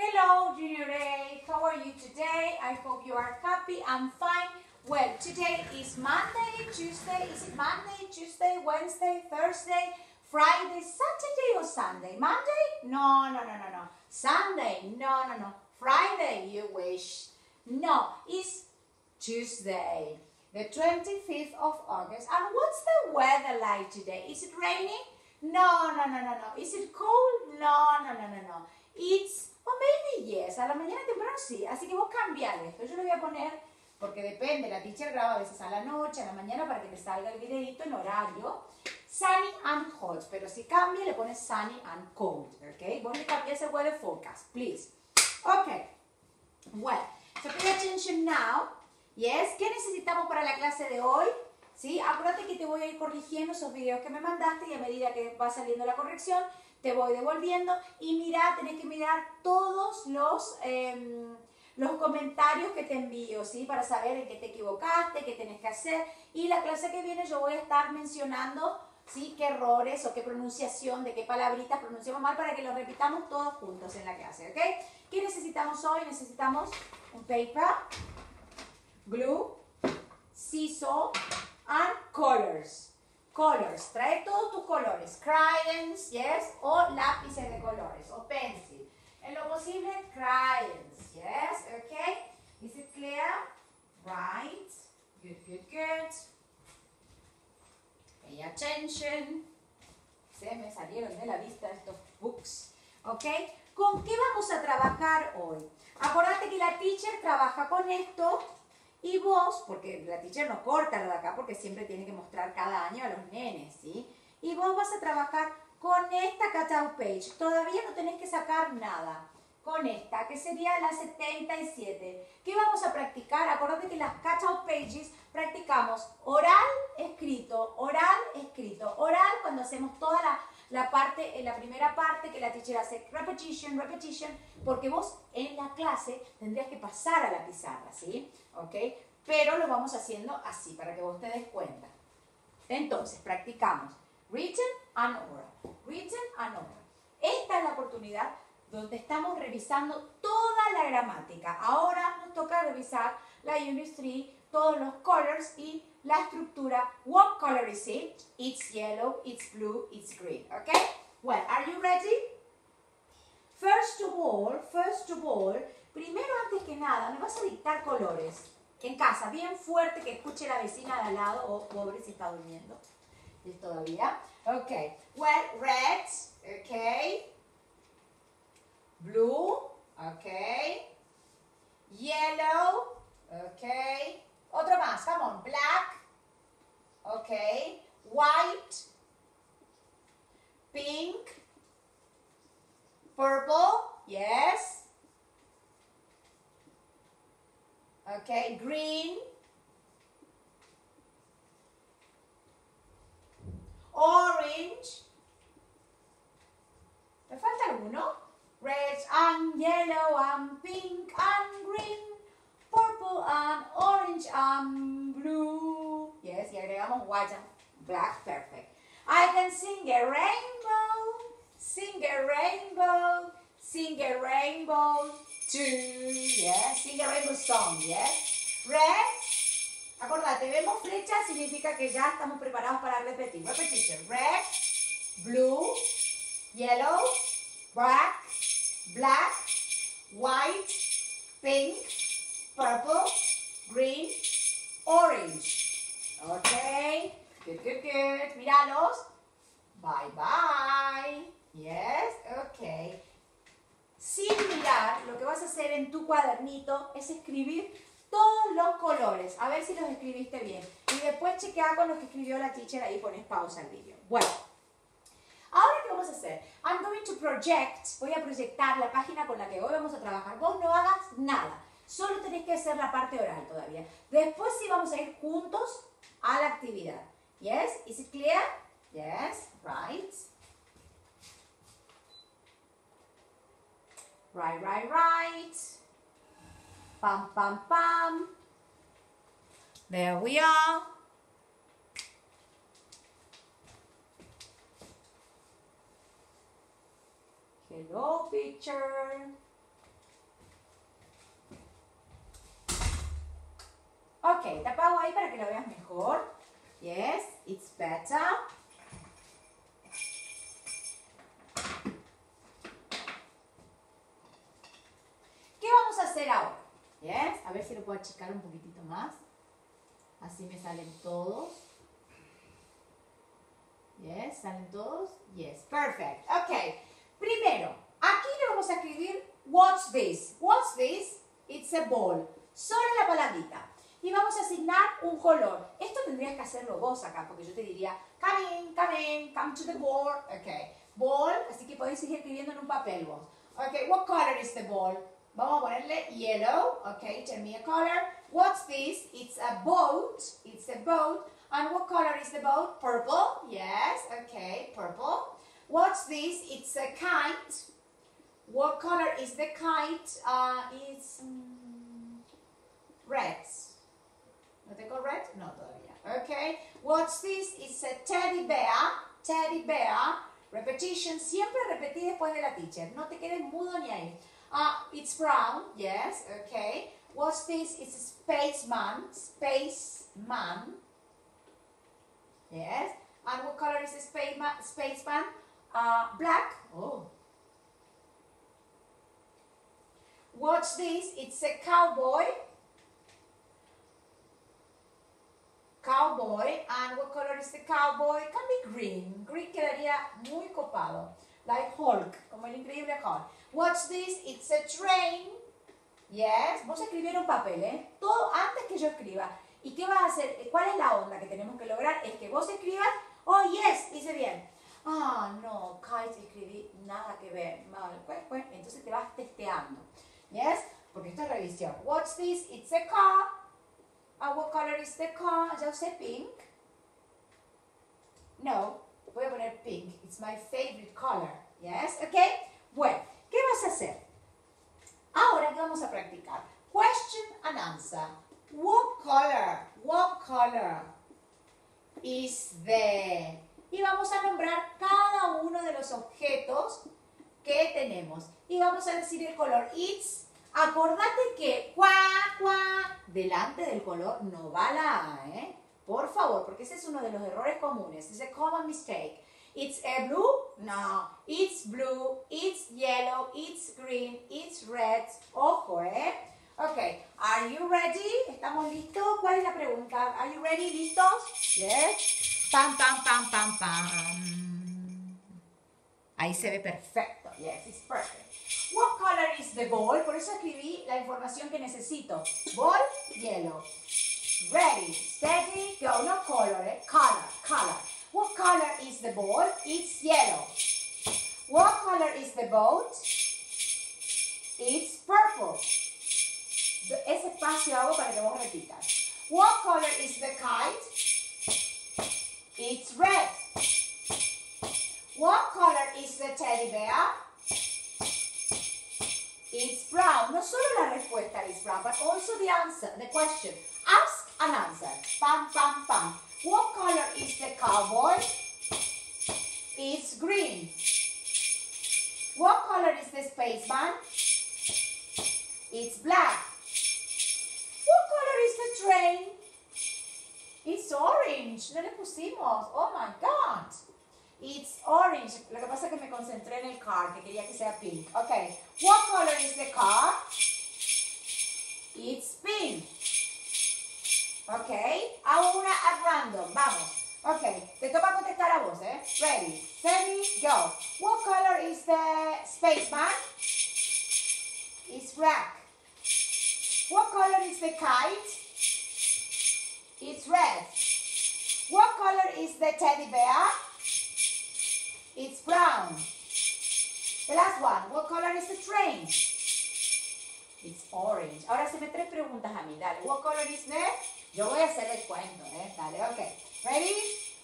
Hello, Junior A. How are you today? I hope you are happy. I'm fine. Well, today is Monday, Tuesday. Is it Monday, Tuesday, Wednesday, Thursday, Friday, Saturday, or Sunday? Monday? No. Sunday? No. Friday, you wish. No, it's Tuesday, the 25th of August. And what's the weather like today? Is it raining? No. Is it cold? No. It's, well, maybe yes. A la mañana temprano sí. Así que vos cambiar esto. Yo lo voy a poner, porque depende. La teacher graba a veces a la noche, a la mañana, para que le salga el videito en horario. Sunny and hot. Pero si cambia, le pones sunny and cold. ¿Ok? Vos le cambias el weather forecast, please. Ok. Well, so pay attention now. Yes. ¿Qué necesitamos para la clase de hoy? ¿Sí? Acuérdate que te voy a ir corrigiendo esos videos que me mandaste y a medida que va saliendo la corrección, te voy devolviendo. Y mira, tenés que mirar todos los comentarios que te envío, ¿sí? Para saber en qué te equivocaste, qué tenés que hacer. Y la clase que viene yo voy a estar mencionando, ¿sí? Qué errores o qué pronunciación, de qué palabritas pronunciamos mal, para que los repitamos todos juntos en la clase, ¿ok? ¿Qué necesitamos hoy? Necesitamos un paper, glue, scissors, and colors. Colors, trae todos tus colores, crayons, yes, o lápices de colores, o pencil. En lo posible, crayons, yes, okay. Is it clear? Right, good. Pay attention. Se me salieron de la vista estos books, ok. ¿Con qué vamos a trabajar hoy? Acordate que la teacher trabaja con esto. Y vos, porque la teacher no corta lo de acá, porque siempre tiene que mostrar cada año a los nenes, ¿sí? Y vos vas a trabajar con esta cutout page. Todavía no tenés que sacar nada. Con esta, que sería la 77. ¿Qué vamos a practicar? Acordate que las cutout pages practicamos oral, escrito, oral, escrito. Oral cuando hacemos toda la parte, la primera parte que la teacher hace repetition, porque vos en la clase tendrías que pasar a la pizarra, ¿sí? ¿Ok? Pero lo vamos haciendo así, para que vos te des cuenta. Entonces, practicamos written and oral. Esta es la oportunidad donde estamos revisando toda la gramática. Ahora nos toca revisar la Unit 3, todos los colors y la estructura. What color is it? It's yellow, it's blue, it's green. Okay? Well, are you ready? First of all, primero, antes que nada, me vas a dictar colores. En casa, bien fuerte, que escuche la vecina de al lado. Oh, pobre, si está durmiendo. ¿Es todavía? Okay. Well, red. Okay. Blue. Okay. Yellow. Okay. Otro más. Come on. Black. Okay. White. Pink. Purple. Yes. Okay. Green. Orange. ¿Me falta alguno? Red and yellow and pink and green. Purple and orange and blue. Yes, y agregamos white and black. Perfect. I can sing a rainbow. Sing a rainbow. Sing a rainbow too. Yes, sing a rainbow song. Yes. Red. Acordate, vemos flechas, significa que ya estamos preparados para repetir. Repetition. Red, blue, yellow, black, white, pink, purple, green, orange. Ok. Good. Míralos. Bye. Yes. Ok. Sin mirar, lo que vas a hacer en tu cuadernito es escribir todos los colores, a ver si los escribiste bien. Y después chequea con los que escribió la teacher, ahí pones pausa al vídeo. Bueno, ahora ¿qué vamos a hacer? I'm going to project, voy a proyectar la página con la que hoy vamos a trabajar. Vos no hagas nada, solo tenés que hacer la parte oral todavía. Después sí vamos a ir juntos a la actividad. Yes? Is it clear? Yes, right. Right. Pam. There we are. Hello, picture. Ok, te apago ahí para que lo veas mejor. Yes, it's better. ¿Qué vamos a hacer ahora? Yes, a ver si lo puedo achicar un poquitito más. Así me salen todos. Yes, ¿salen todos? Yes, perfect. Ok, primero, aquí le vamos a escribir what's this. What's this? It's a ball. Solo la palabrita. Y vamos a asignar un color. Esto tendrías que hacerlo vos acá, porque yo te diría, come in, come to the board. Ok, ball, así que podéis seguir escribiendo en un papel vos. Ok, what color is the ball? Vamos a ponerle yellow. Ok, tell me a color. What's this? It's a boat. It's a boat. And what color is the boat? Purple. Yes, okay, purple. What's this? It's a kite. What color is the kite? It's red. ¿No tengo red? No, todavía. Okay. What's this? It's a teddy bear. Teddy bear. Repetition. Siempre repetí después de la teacher. No te quedes mudo ni ahí. It's brown. Yes, okay. What's this? It's a spaceman. Spaceman. Yes. And what color is the spaceman? Black. Oh. What's this? It's a cowboy. Cowboy. And what color is the cowboy? Can be green. Green quedaría muy copado. Like Hulk, como el increíble Hulk. What's this? It's a train. Yes. Vos escribir un papel, ¿eh? Todo antes que yo escriba. ¿Y qué vas a hacer? ¿Cuál es la onda que tenemos que lograr? Es que vos escribas, oh, yes, hice bien. Ah, no, kite escribí nada que ver. Mal. Pues, entonces te vas testeando. Yes? Porque esto es revisión. What's this? It's a car. What color is the car? Ya usé pink. No, voy a poner pink. It's my favorite color. Yes? Okay? Bueno, ¿qué vas a hacer? Ahora, ¿qué vamos a practicar? Question and answer. What color is the... Y vamos a nombrar cada uno de los objetos que tenemos. Y vamos a decir el color. It's, acordate que delante del color no va la A, ¿eh? Por favor, porque ese es uno de los errores comunes. It's a common mistake. It's a blue? No. It's blue, it's yellow, it's green, it's red. Ojo, ¿eh? Ok, are you ready? ¿Estamos listos? ¿Cuál es la pregunta? Are you ready? ¿Listos? Yes. Pam, pam, pam, pam, pam. Ahí se ve perfecto. Yes, it's perfect. What color is the ball? Por eso escribí la información que necesito. Ball, yellow. Ready, steady, go. No color, eh? Color. What color is the ball? It's yellow. What color is the boat? It's purple. Ese espacio hago para que vos repitas. What color is the kite? It's red. What color is the teddy bear? It's brown. No solo la respuesta is brown, but also the answer, the question. Ask and answer. Pam, pam, pam. What color is the cowboy? It's green. What color is the spaceman? It's black. What color is the train? It's orange. No le pusimos. Oh my God. It's orange. Lo que pasa es que me concentré en el car, que quería que sea pink. Okay. What color is the car? It's pink. Okay. Hago una at random. Vamos. Okay. Te toca contestar a vos, ¿eh? Ready, steady, go. What color is the spaceman? It's black. What color is the kite? It's red. What color is the teddy bear? It's brown. The last one. What color is the train? It's orange. Ahora haceme 3 preguntas a mí. Dale. What color is the... Yo voy a hacer el cuento, ¿eh? Dale, ok. Ready?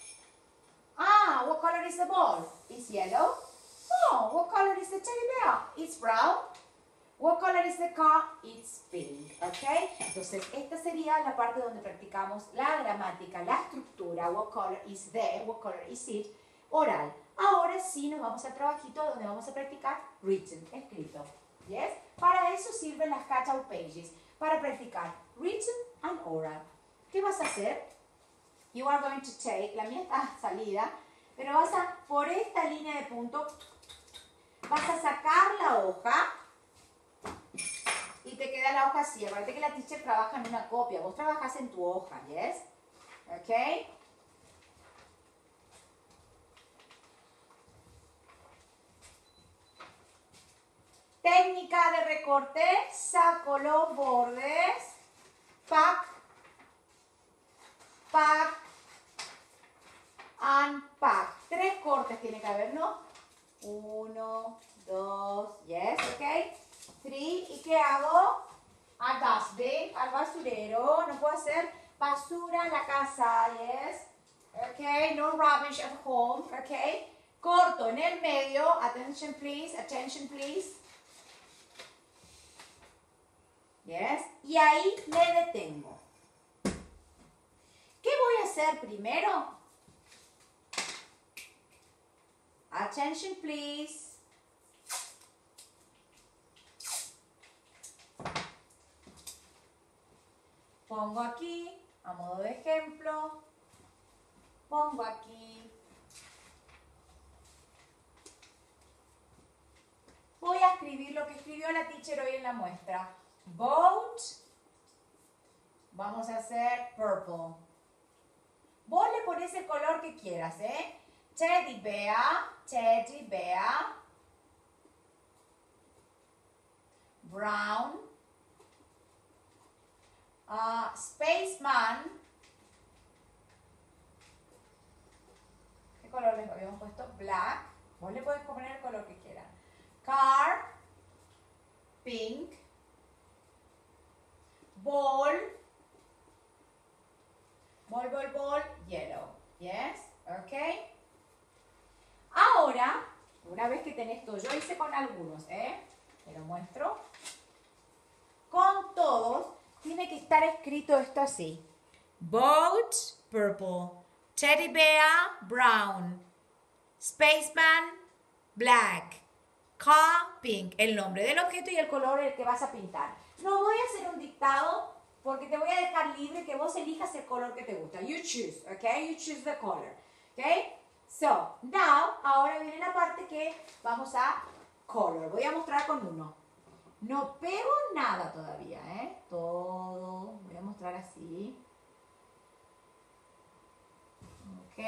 What color is the ball? It's yellow. Oh, what color is the teddy bear? It's brown. What color is the car? It's pink. ¿Ok? Entonces, esta sería la parte donde practicamos la gramática, la estructura. What color is the? What color is it? Oral. Ahora sí nos vamos al trabajito donde vamos a practicar written, escrito. ¿Yes? Para eso sirven las catch-out pages. Para practicar written and oral. ¿Qué vas a hacer? You are going to take, la mía está salida, pero vas a, por esta línea de punto, vas a sacar la hoja y te queda la hoja así. Acuérdate que la teacher trabaja en una copia, vos trabajas en tu hoja, ¿yes? ¿Ok? Técnica de recorte, saco los bordes, pack, pack, unpack. 3 cortes tiene que haber, ¿no? 1, 2, yes, ok. 3, ¿y qué hago? Al dustbin, al basurero. No puedo hacer basura en la casa, yes. Ok, no rubbish at home, ok. Corto en el medio, attention please, attention please. Yes. Y ahí me detengo. ¿Qué voy a hacer primero? Attention, please. Pongo aquí, a modo de ejemplo. Pongo aquí. Voy a escribir lo que escribió la teacher hoy en la muestra. Boat. Vamos a hacer purple. Vos le pones el color que quieras, ¿eh? Teddy bear, teddy bear. Brown. Spaceman. ¿Qué color les habíamos puesto? Black. Vos le podés poner el color que quieran. Car. Pink. Ball. Ball, ball, ball. Yellow. Yes. Ok. Ahora, una vez que tenés todo, yo hice con algunos, te lo muestro. Con todos, tiene que estar escrito esto así. Boat, purple. Teddy bear, brown. Spaceman, black. Car, pink. El nombre del objeto y el color el que vas a pintar. No voy a hacer un dictado porque te voy a dejar libre que vos elijas el color que te gusta. You choose, okay? You choose the color, okay? So, now, ahora viene la parte que vamos a color. Voy a mostrar con uno. No pego nada todavía, Todo. Voy a mostrar así. Ok.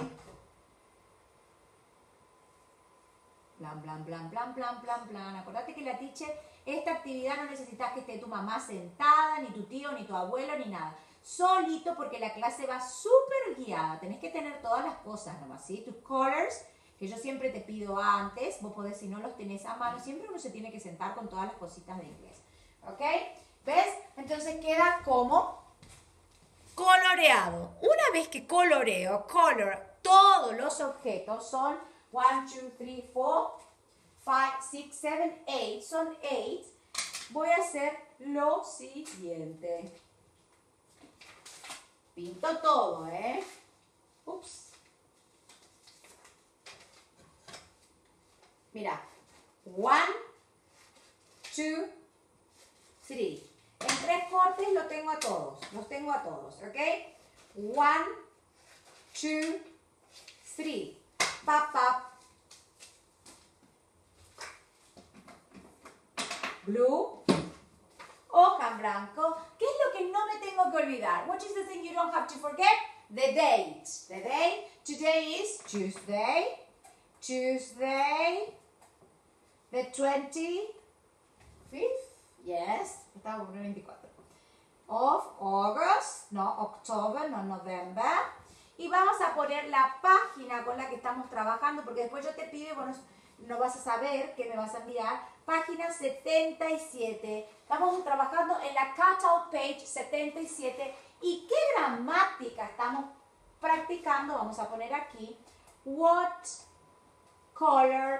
Blan, blan, blan, blan, blan, blan, blan. Acordate que la teacher, esta actividad no necesitas que esté tu mamá sentada, ni tu tío, ni tu abuelo, ni nada. Solito porque la clase va súper guiada. Tenés que tener todas las cosas nomás, ¿sí? Tus colors, que yo siempre te pido antes. Vos podés, si no los tenés a mano, siempre uno se tiene que sentar con todas las cositas de inglés. ¿Ok? ¿Ves? Entonces queda como coloreado. Una vez que coloreo, todos los objetos son 1, 2, 3, 4, 5, 6, 7, 8. Son 8. Voy a hacer lo siguiente. Pinto todo, Ups. Mira. 1, 2, 3. En 3 cortes los tengo a todos. Los tengo a todos, ¿ok? 1, 2, 3. Pap, pap. Blue. Hoja en blanco. ¿Qué es lo que no me tengo que olvidar? What is the thing you don't have to forget? The date. The date. Today is Tuesday. Tuesday. The 25th. Yes. Está 24. Of August. No, October, no November. Y vamos a poner la página con la que estamos trabajando, porque después yo te pido, bueno, no vas a saber qué me vas a enviar. Página 77. Estamos trabajando en la cutout page 77. ¿Y qué gramática estamos practicando? Vamos a poner aquí. What color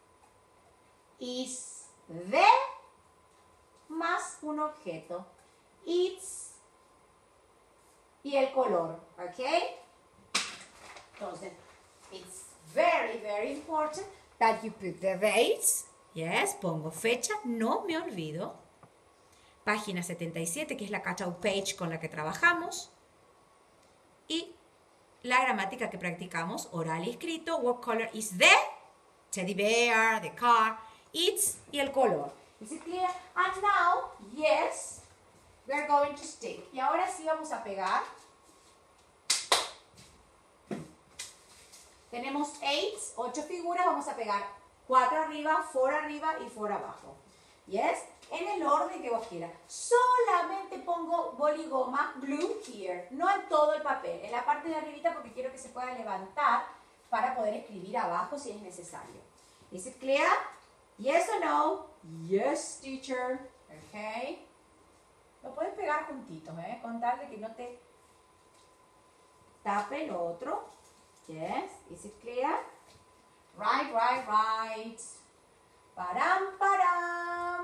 is the más un objeto. It's y el color. ¿Ok? Entonces, it's very, very important that you put the dates. Yes, pongo fecha, no me olvido. página 77, que es la cutout page con la que trabajamos, y la gramática que practicamos, oral y escrito. What color is the teddy bear, the car, it's, y el color. Is it clear? And now, yes, we are going to stick. Y ahora sí vamos a pegar. Tenemos 8 figuras, vamos a pegar 4 arriba, 4 arriba y 4 abajo. Yes? En el orden que vos quieras. Solamente pongo boligoma glue here, no en todo el papel, en la parte de arribita porque quiero que se pueda levantar para poder escribir abajo si es necesario. Is it clear? Yes or no? Yes, teacher. Okay. Lo puedes pegar juntitos, con tal de que no te tape el otro. Yes, is it clear? Right, right, right. Param, param.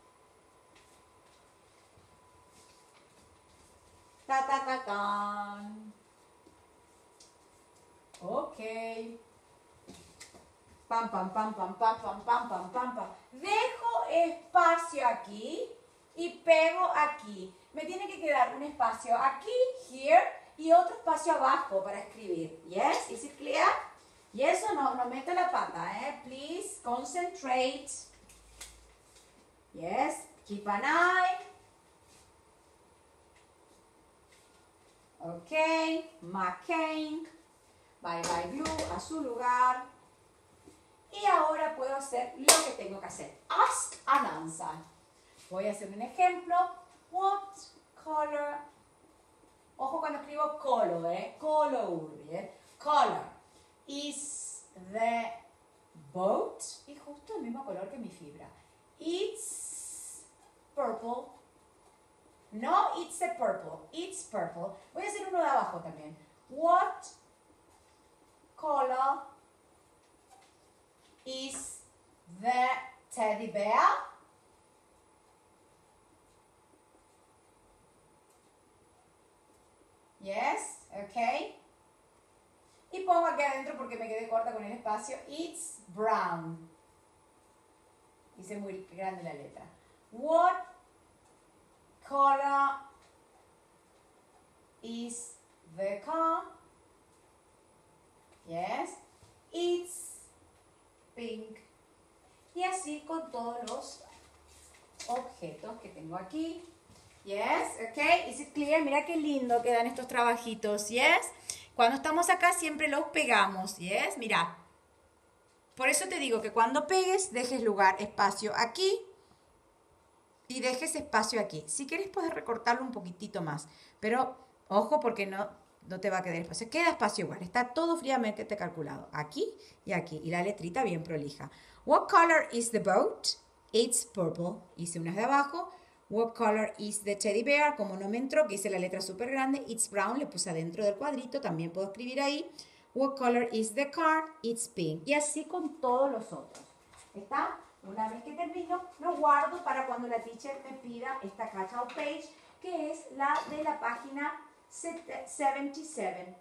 Ta, ta, ta, tan. Ok. Pam, pam, pam, pam, pam, pam, pam, pam, pam, pam. Dejo espacio aquí y pego aquí. Me tiene que quedar un espacio aquí, here, y otro espacio abajo para escribir. Yes, is it clear? Yes o no, no meto la pata, Please concentrate. Yes, keep an eye. Ok, McCain. Bye bye glue a su lugar. Y ahora puedo hacer lo que tengo que hacer. Ask and answer. Voy a hacer un ejemplo. What color? Ojo cuando escribo color, Color, Color is the boat. Y justo el mismo color que mi fibra. It's purple. No, it's a purple. It's purple. Voy a hacer uno de abajo también. What color is the teddy bear? Yes, okay. Y pongo aquí adentro porque me quedé corta con el espacio. It's brown. Hice muy grande la letra. What color is the car? Yes, it's pink. Y así con todos los objetos que tengo aquí. Yes, ok, is it clear? Mira qué lindo quedan estos trabajitos, yes. Cuando estamos acá siempre los pegamos, yes, mira. Por eso te digo que cuando pegues dejes lugar, espacio aquí y dejes espacio aquí. Si quieres puedes recortarlo un poquitito más, pero ojo porque no te va a quedar espacio. Queda espacio igual, está todo fríamente calculado, aquí y aquí. Y la letrita bien prolija. What color is the boat? It's purple. Hice unas de abajo. What color is the teddy bear? Como no me entró, que hice la letra súper grande. It's brown, le puse adentro del cuadrito. También puedo escribir ahí. What color is the car? It's pink. Y así con todos los otros. ¿Está? Una vez que termino, lo guardo para cuando la teacher me pida esta cutout page, que es la de la página 77.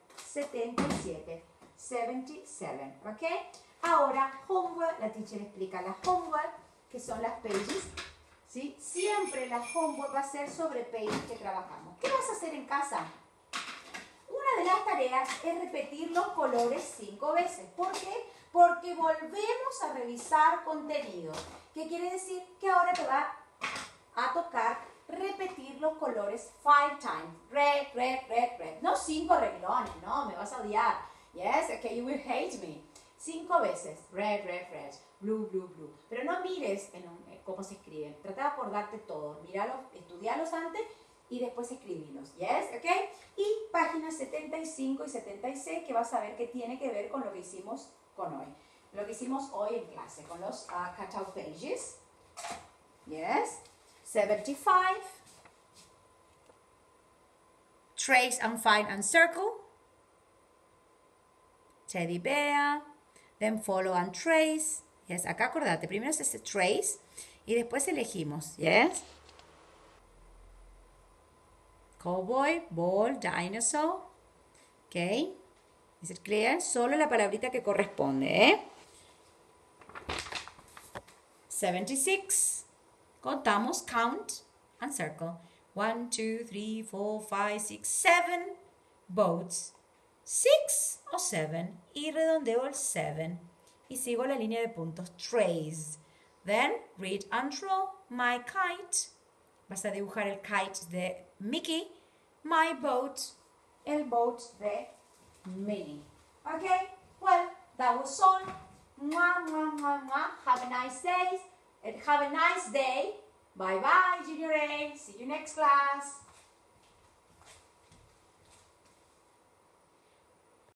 77. ¿Ok? Ahora, homework. La teacher explica las homework, que son las pages. ¿Sí? Siempre la homework va a ser sobre pages que trabajamos. ¿Qué vas a hacer en casa? Una de las tareas es repetir los colores 5 veces. ¿Por qué? Porque volvemos a revisar contenido. ¿Qué quiere decir? Que ahora te va a tocar repetir los colores 5 times. Red, red, red, red. No 5 renglones, no, me vas a odiar. Yes, okay, you will hate me. 5 veces. Red, red, red. Blue, blue, blue. Pero no mires cómo se escriben. Trata de acordarte todo. Míralos, estudialos antes y después escribirlos. Yes, ok. Y páginas 75 y 76 que vas a ver que tiene que ver con lo que hicimos con hoy. Lo que hicimos hoy en clase con los cutout pages. Yes. 75. Trace and find and circle. Teddy bear. Then follow and trace. Yes, acá acordate, primero es ese trace y después elegimos, yes. Cowboy, ball, dinosaur. Ok. ¿Es clear? Solo la palabrita que corresponde, 76. Contamos, count. and circle. 1, 2, 3, 4, 5, 6, 7 boats. 6 o 7 y redondeo el 7 y sigo la línea de puntos. Trace. Then read and draw my kite. Vas a dibujar el kite de Mickey. My boat. El boat de Minnie. Okay? Well, that was all. Mwah, mwah, mwah, mwah. Have a nice day. Have a nice day. Bye bye, Junior A. See you next class.